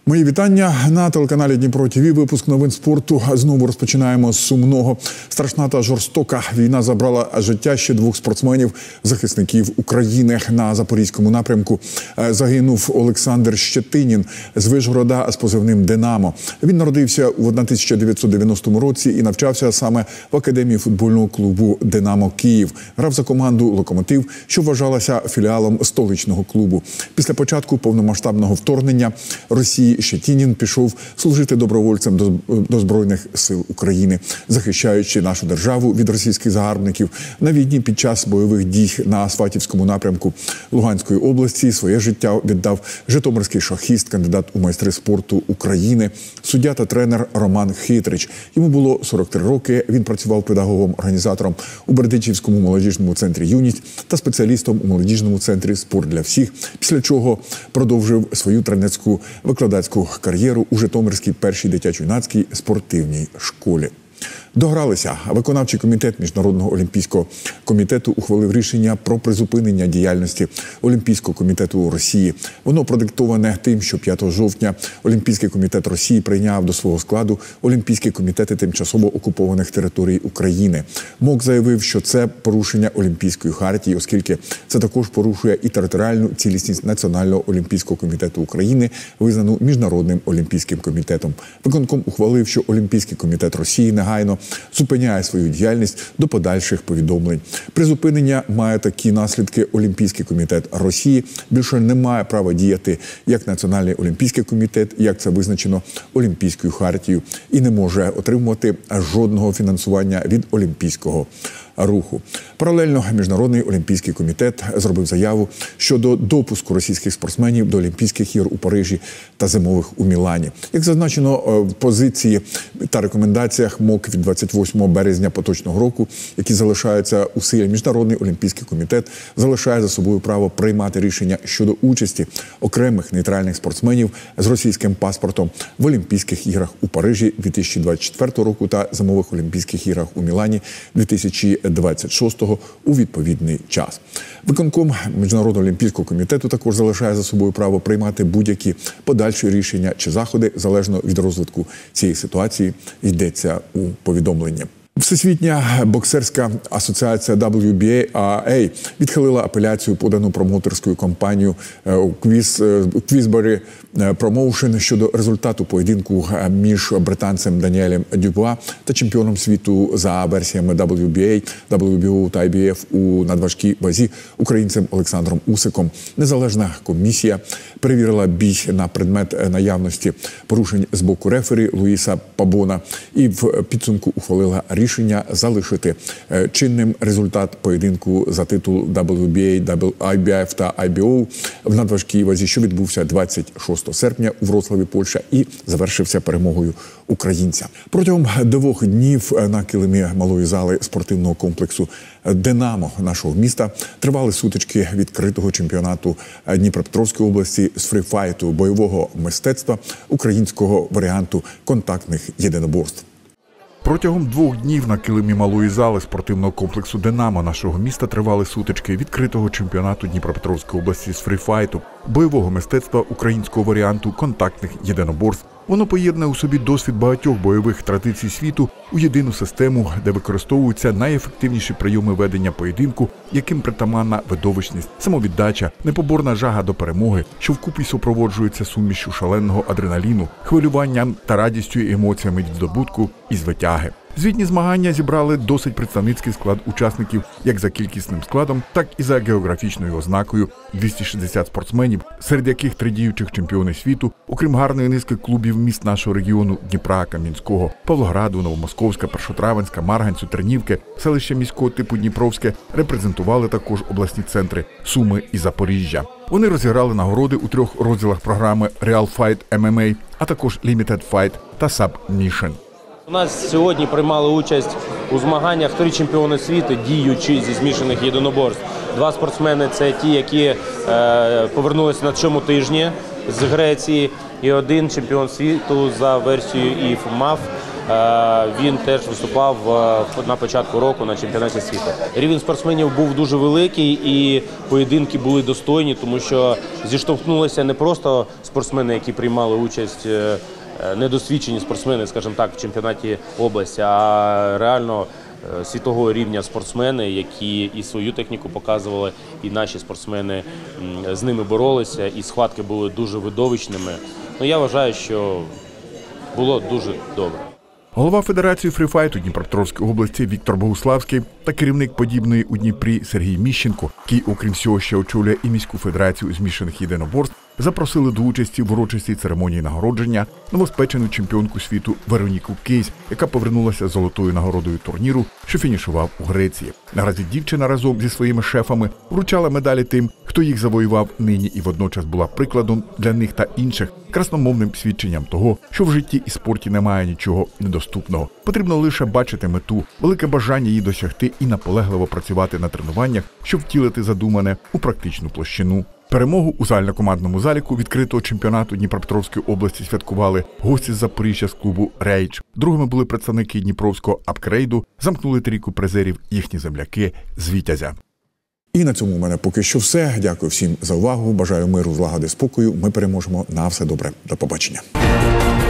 Мої вітання на телеканалі Дніпро ТВ. Випуск новин спорту. Знову розпочинаємо з сумного. Страшна та жорстока війна забрала життя ще двох спортсменів, захисників України. На Запорізькому напрямку загинув Олександр Щетинін з Вишгорода з позивним «Динамо». Він народився у 1990 році і навчався саме в академії футбольного клубу «Динамо Київ». Грав за команду «Локомотив», що вважалася філіалом столичного клубу. Після початку повномасштабного вторгнення Росії Щетинін пішов служити добровольцем до Збройних сил України, захищаючи нашу державу від російських загарбників. На війні під час бойових дій на Сватівському напрямку Луганської області своє життя віддав житомирський шахіст, кандидат у майстри спорту України, суддя та тренер Роман Хитрич. Йому було 43 роки, він працював педагогом-організатором у Бердичівському молодіжному центрі «Юність» та спеціалістом у молодіжному центрі «Спорт для всіх», після чого продовжив свою тренерську викладацьку кар'єру у Житомирській першій дитячо-юнацькій спортивній школі. Догралися. Виконавчий комітет Міжнародного олімпійського комітету ухвалив рішення про призупинення діяльності Олімпійського комітету Росії. Воно продиктоване тим, що 5 жовтня Олімпійський комітет Росії прийняв до свого складу Олімпійські комітети тимчасово окупованих територій України. МОК заявив, що це порушення Олімпійської хартії, оскільки це також порушує і територіальну цілісність Національного олімпійського комітету України, визнану Міжнародним олімпійським комітетом. Виконком ухвалив, що Олімпійський комітет Росії негайно зупиняє свою діяльність до подальших повідомлень. Призупинення має такі наслідки. Олімпійський комітет Росії більше не має права діяти як Національний олімпійський комітет, як це визначено Олімпійською хартією, і не може отримувати жодного фінансування від олімпійського руху. Паралельно Міжнародний олімпійський комітет зробив заяву щодо допуску російських спортсменів до Олімпійських ігор у Парижі та зимових у Мілані. Як зазначено в позиції та рекомендаціях МОК від 28 березня поточного року, які залишаються у силі, Міжнародний олімпійський комітет залишає за собою право приймати рішення щодо участі окремих нейтральних спортсменів з російським паспортом в Олімпійських іграх у Парижі 2024 року та зимових Олімпійських іграх у Мілані 2026 у відповідний час. Виконком Міжнародного олімпійського комітету також залишає за собою право приймати будь-які подальші рішення чи заходи, залежно від розвитку цієї ситуації, йдеться у повідомленні. Всесвітня боксерська асоціація WBA відхилила апеляцію, подану промоутерською компанією Queensberry Promotion щодо результату поєдинку між британцем Даніелем Дюбуа та чемпіоном світу за версіями WBA, WBO та IBF у надважкій вазі українцем Олександром Усиком. Незалежна комісія перевірила бій на предмет наявності порушень з боку рефері Луїса Пабона і в підсумку ухвалила рішення залишити чинним результат поєдинку за титул WBA, IBF та IBO в надважкій вазі, що відбувся 26 серпня у Вроцлаві, Польща, і завершився перемогою українця. Протягом 2 днів на килимі малої зали спортивного комплексу «Динамо» нашого міста тривали сутички відкритого чемпіонату Дніпропетровської області з фріфайту, бойового мистецтва, українського варіанту контактних єдиноборств. Протягом 2 днів на килимі малої зали спортивного комплексу «Динамо» нашого міста тривали сутички відкритого чемпіонату Дніпропетровської області з фріфайту, бойового мистецтва, українського варіанту контактних єдиноборств. Воно поєднує у собі досвід багатьох бойових традицій світу у єдину систему, де використовуються найефективніші прийоми ведення поєдинку, яким притаманна видовищність, самовіддача, непоборна жага до перемоги, що вкупі супроводжується сумішю шаленого адреналіну, хвилюванням та радістю і емоціями від здобутку і звитяги. Звітні змагання зібрали досить представницький склад учасників як за кількісним складом, так і за географічною ознакою – 260 спортсменів, серед яких 3 діючих чемпіони світу, окрім гарної низки клубів міст нашого регіону Дніпра, Кам'янського, Павлограду, Новомосковська, Першотравенська, Марганцю, Тернівки, селище міського типу Дніпровське, репрезентували також обласні центри Суми і Запоріжжя. Вони розіграли нагороди у 3 розділах програми Real Fight MMA, а також Limited Fight та Submission. У нас сьогодні приймали участь у змаганнях 3 чемпіони світу, діючі зі змішаних єдиноборств. 2 спортсмени – це ті, які повернулися на цьому тижні з Греції, і 1 чемпіон світу за версією IF МАФ він теж виступав на початку року на чемпіонаті світу. Рівень спортсменів був дуже великий і поєдинки були достойні, тому що зіштовхнулися не просто спортсмени, які приймали участь, недосвідчені спортсмени, скажімо так, в чемпіонаті області, а реально світового рівня спортсмени, які і свою техніку показували, і наші спортсмени з ними боролися, і схватки були дуже видовищними. Ну, я вважаю, що було дуже добре. Голова Федерації фріфайту Дніпропетровської області Віктор Богуславський та керівник подібної у Дніпрі Сергій Міщенко, який, окрім всього, ще очолює і міську федерацію змішаних єдиноборств, запросили до участі в урочистій церемонії нагородження новоспечену чемпіонку світу Вероніку Кейс, яка повернулася з золотою нагородою турніру, що фінішував у Греції. Наразі дівчина разом зі своїми шефами вручала медалі тим, хто їх завоював нині, і водночас була прикладом для них та інших, красномовним свідченням того, що в житті і спорті немає нічого недоступного. Потрібно лише бачити мету, велике бажання її досягти і наполегливо працювати на тренуваннях, щоб втілити задумане у практичну площину. Перемогу у загальнокомандному заліку відкритого чемпіонату Дніпропетровської області святкували гості з Запоріжжя з клубу «Рейдж». Другими були представники Дніпровського апгрейду, замкнули трійку призерів їхні земляки з Вітязя. І на цьому у мене поки що все. Дякую всім за увагу. Бажаю миру, злагоди, спокою. Ми переможемо. На все добре. До побачення.